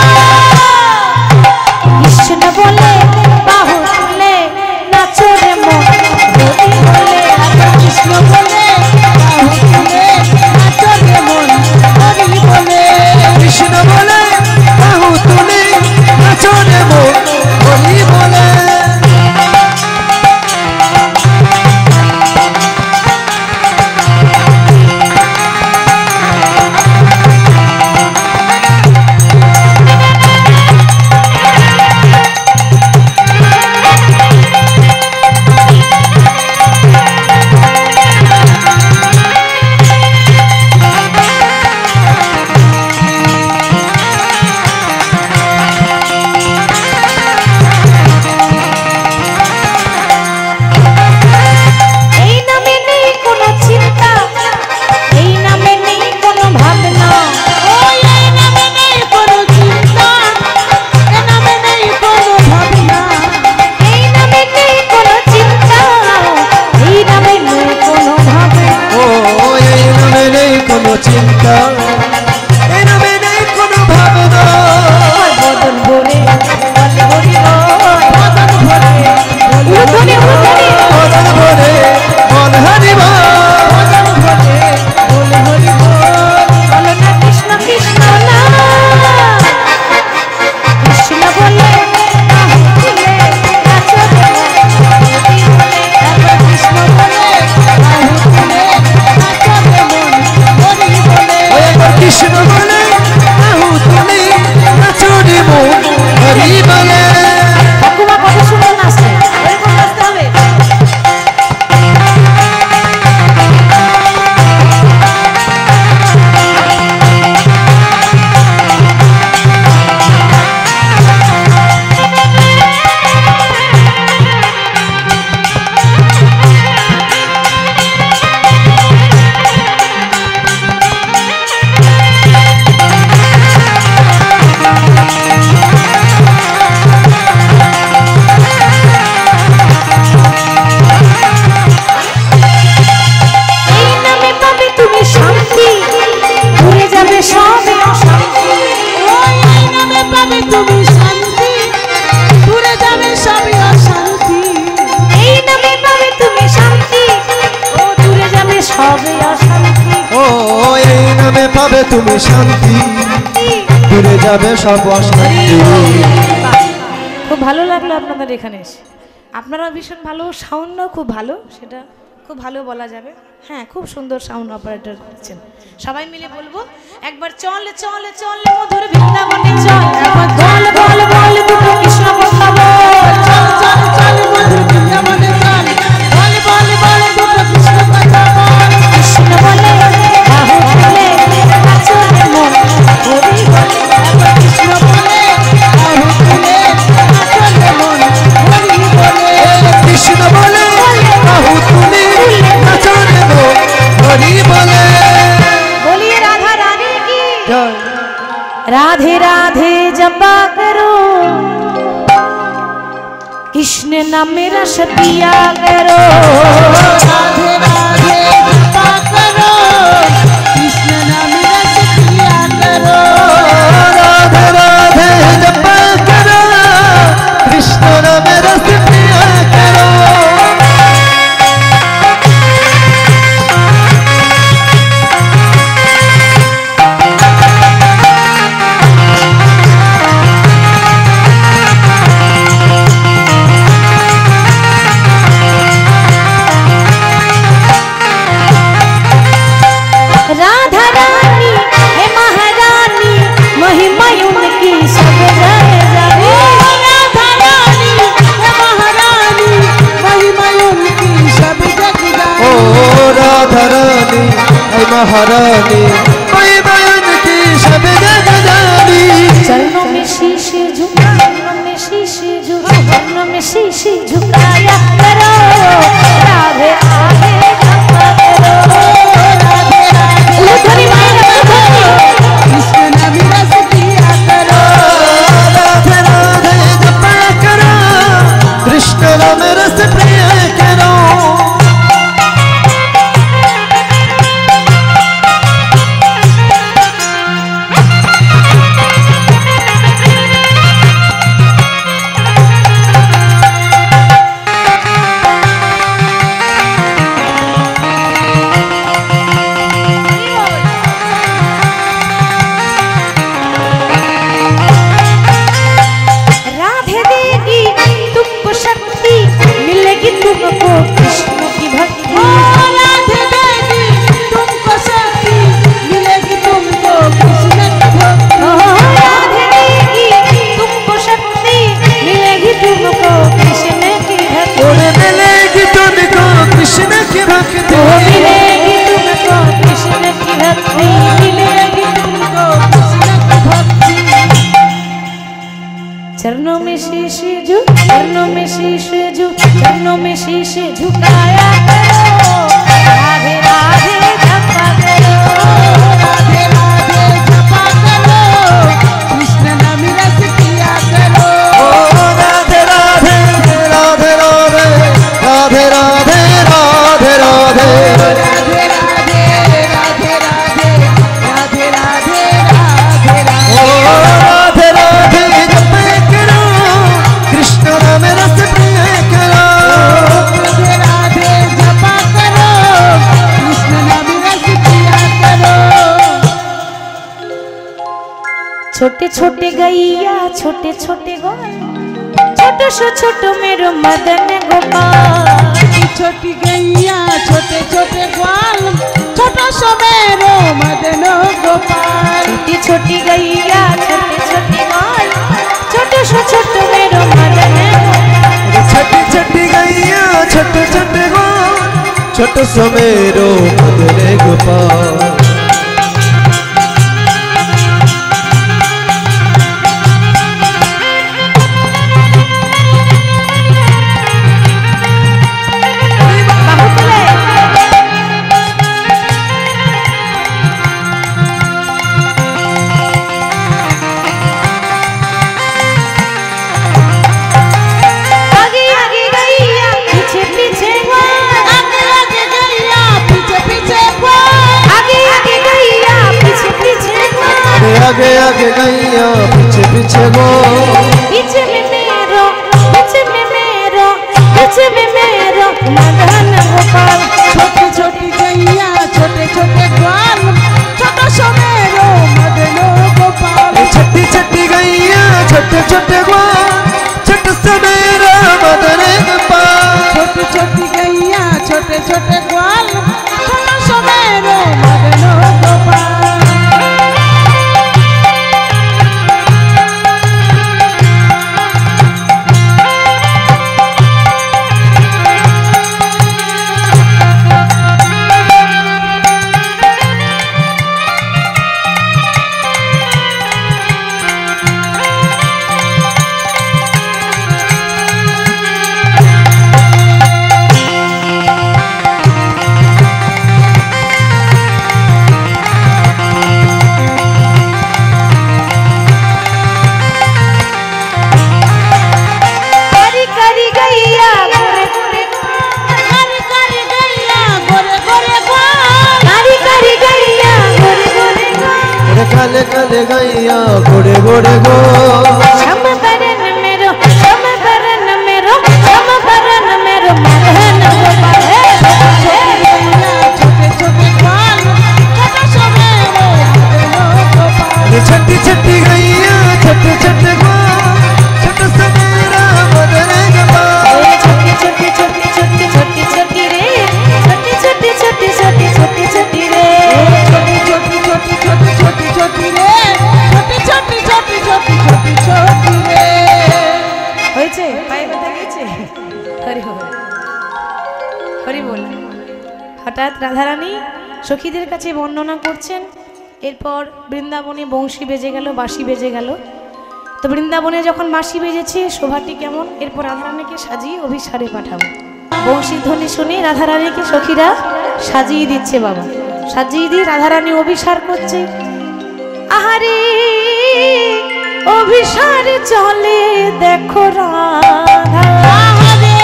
কৃষ্ণ বলে বাহু তুলে নাচো রে মন হরি বলে, কৃষ্ণ বলে বাহু তুলে নাচো রে মন হরি বলে, কৃষ্ণ বলে বাহু তুলে নাচো রে মন হরি বলে। এই নামে নেই কোনো চিন্তা, এই নামে নেই কোনো ভাবনা, ওই এই নামে নেই কোনো চিন্তা, এ নামে নেই কোনো ভাবনা, এই নামে নেই কোনো চিন্তা, এই নামে নেই কোনো ভাবনা, ও এই নামে নেই কোনো চিন্তা, এই নামে নেই কোনো ভাবনা। বদন ভরে বলে হরি বল, বদন ভরে উলুধ্বনি উলুধ্বনি, মদন বলে বল হরি বল। বদন ভরে বলে হরি বল, বলো না কৃষ্ণ কৃষ্ণ না, কৃষ্ণ বলে বাহু তুলে নাচো রে মন হরি বলে, কৃষ্ণ বলে বাহু তুলে নাচো রে মন হরি বলে, ওই একবার কৃষ্ণ বলে বাহু তুলে নাচো রে মন হরি বলে। ঠাকুমা কত সুন্দর নাচছে, এরকম নাচতে হবে। এই নামে পাবে তুমি শান্তি, ঘুরে যাবে সবে অশান্তি, ওই এই নামে পাবে তুমি শান্তি, দূরে যাবে সবই অশান্তি, এই নামে পাবে তুমি শান্তি, ও দূরে যাবে সবে অশান্তি। ও এই নামে পাবে তুমি শান্তি, দূরে যাবে সব অশান্তি। খুব ভালো লাগলো আপনাদের এখানে এসে, আপনারা ভীষণ ভালো, সাউন্ডও খুব ভালো, সেটা খুব ভালো বলা যাবে। হ্যাঁ, খুব সুন্দর সাউন্ড অপারেটর আছেন। সবাই মিলে বলবো একবার চল চল চল মধুর বৃন্দাবনে চল, একবার বল বল বল দুটো কৃষ্ণ কথা বল, চল চল চল মধুর বৃন্দাবনে চল, বল বল বল দুটো কৃষ্ণ কথা বল, কৃষ্ণ বলে বাহু তুলে নাচো রে মন হরি বলে, কৃষ্ণ বলে বাহু তুলে নাচো রে মন হরি বলে, কৃষ্ণ বলে বাহু তুলে নাচো রে মন হরি বলে। बोलिए राधा रानी की জয়। राधे राधे जपा करो, कृष्ण नाम रस पिया करो, राधे राधे कृपा करो, कृष्ण नाम रस पिया करो, राधे राधे जपा करो, कृष्ण नाम रस पिया करो। शीश झु चरणों में शीश झुकाया करो राधे राधे जपा करो राधे राधे जपा करो कृष्ण नाम रस पिया करो राधे राधे राधे राधे राधे राधे राधे राधे राधे राधे राधे राधे राधे राधे राधे ओ राधे राधे जप करो कृष्ण नाम रस पिया करो राधे राधे जपा करो कृष्ण नाम रस पिया करो छोटे छोटे गैया छोटे छोटे गोल छोटो सो छोटो मेरो मदन गोपाल छोटी गैया छोटे छोटे ग्वाल छोटा सो मेरो मदन गोपाल छोटी छोटी गैया छोटे छोटे गोल छोटो सो छोटो मेरो मदन गोपाल छोटी छोटी गैया छोटे छोटे गो छोट समेरो मदन गोपाल आगे आगे गैया पीछे पीछे गोल आगे आगे गैया पीछे पीछे ग्वाल आगे आगे गैया पीछे पीछे गोल आगे आगे गैया पीछे पीछे गो पीछे में मेरो पीछे में मेरो पीछे में मेरो मदन गोपाल छोटी छोटी गैया छोटे छोटे ग्वाल छोटा सो मेरो मदन गोपाल छोटी छोटी गैया छोटे छोटे गो छोट समेरो मदन गोपाल छोटी छोटी गैया छोटे छोटे ग्वाल छोटा सो मेरो मदन गोपाल करी करी गैया गोरे गोरे करी करी गैया गोरे गोरे ग्वाल करी करी गैया गोरे गोरे गोरे काले काले गैया घोड़े घोड़े गो श्याम बरन मेरो श्याम बरन मेरो श्याम बरन मेरो मदन गोपाल हे गैया छोटे छोटे ग्वाल छोटा सो मेरो मदन गोपाल छोटी छोटी गैया छोटे छोटे गो छोट समेरा मदन गोपाल ए छोटी छोटी छोटी छोटी छोटी छोटी रे छोटी छोटी छोटी छोटी छोटी छोटी रे छोटी छोटी छोटी छोटी छोटी छोटी रे छोटी छोटी छोटी छोटी छोटी छोटी रे হয়েছে পায়ে ব্যথা গেছে হরি বল হরি বল হঠাৎ রাধারানী সখীদের কাছে বর্ণনা করছেন এরপর বৃন্দাবনে বংশী বেজে গেল বাঁশি বেজে গেল তো বৃন্দাবনে যখন বাঁশি বেজেছে শোভাটি কেমন এরপর রাধারানীকে সাজিয়ে অভিসারে পাঠাবো বংশীর ধ্বনি শুনে রাধারানীকে সখীরা সাজিয়ে দিচ্ছে বাবা সাজিয়ে দিয়ে রাধারানী অভিসার করছে আহারে অভিসার চলে দেখো রাধা আহারে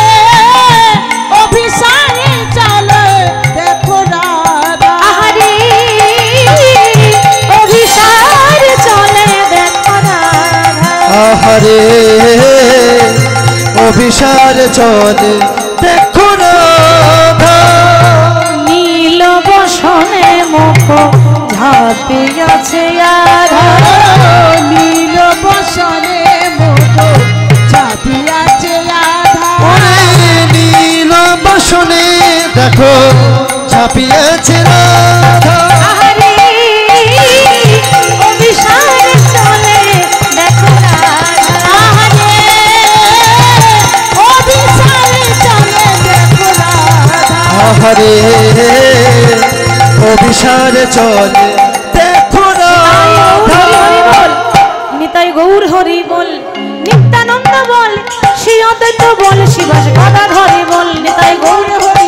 অভিসারে চলে দেখো রাধা আহারে অভিসার চলে দেখো রাধা আহারে অভিসার চলে দেখো রাধা নীল বসনে মুখ ঝাঁপিয়াছে আধা নীল বসনে মুখ চাপিয়াছে রাধা ওরে নীল বসনে দেখো ছাপিয়েছে রাধা আহারে অভিসার চলে দেখো রাধা আহারে অভিসারে চলে দেখো রাধা আহারে অভিসার চলে দেখো রাধা নিতাই গৌর হরি বল নিত্যানন্দ বল শিও অদ্বৈত বল শিবাস গাদাধরে বল নিতাই গৌর হরি